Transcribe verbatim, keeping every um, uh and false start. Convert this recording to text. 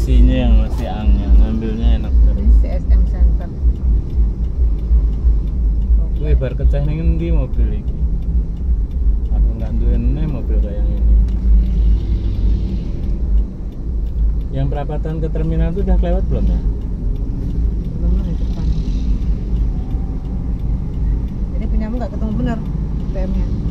posisinya yang masih angin, ngambilnya enak terus. C S M Center. Gue bar kecah ning endi mobil iki? Aku nggak duwe mobil kayak yang ini. Yang perapatan ke terminal itu udah kelewat belum ya? Belum lah di depan. Jadi punyamu nggak ketemu benar B M-nya.